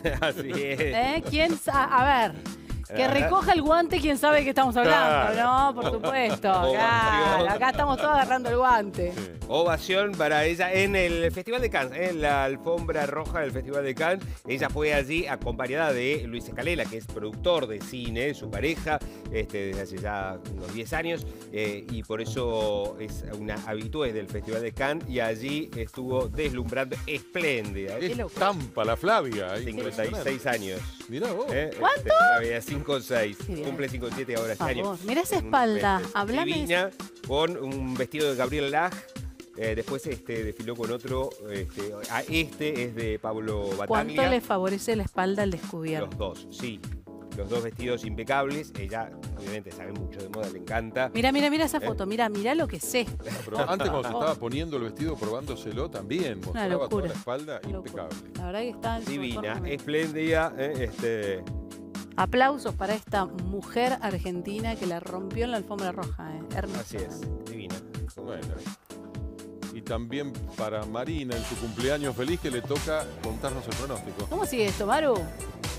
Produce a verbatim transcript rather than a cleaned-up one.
Así es. ¿Eh? ¿Quién sa- A ver, que recoja el guante quien sabe de qué estamos hablando, Claro. ¿no? Por supuesto. Ovación. Claro, acá estamos todos agarrando el guante. Sí. Ovación para ella en el Festival de Cannes, en la alfombra roja del Festival de Cannes. Ella fue allí acompañada de Luis Escalela, que es productor de cine, su pareja, este, desde hace ya unos diez años, eh, y por eso es una habitué del Festival de Cannes, y allí estuvo deslumbrando, espléndida. Es ¿eh? Tampa, la Flavia. ahí, cincuenta y seis años. Mirá vos. ¿eh? ¿Cuánto? Este, cinco o seis. Qué bien. Cumple cinco o siete ahora este Por año. favor, mirá esa En unos espalda. meses. Hablame de Divina, con un vestido de Gabriel Lage. Eh, después este, desfiló con otro. Este, a este es de Pablo ¿Cuánto Bataglia. le favorece la espalda al descubierto? Los dos, sí. Los dos vestidos impecables. Ella, obviamente, sabe mucho de moda, le encanta. Mira, mira, mira esa ¿Eh? foto. Mira, mira lo que sé. Pero antes cuando se estaba poniendo el vestido, probándoselo, también mostraba toda locura. la espalda Una locura. impecable. La verdad que está en su mejor Divina, momento. espléndida. eh, este, Aplausos para esta mujer argentina que la rompió en la alfombra roja. Eh. Hermosa. así es, divina. Bueno. Y también para Marina en su cumpleaños feliz que le toca contarnos el pronóstico. ¿Cómo sigue esto, Maru?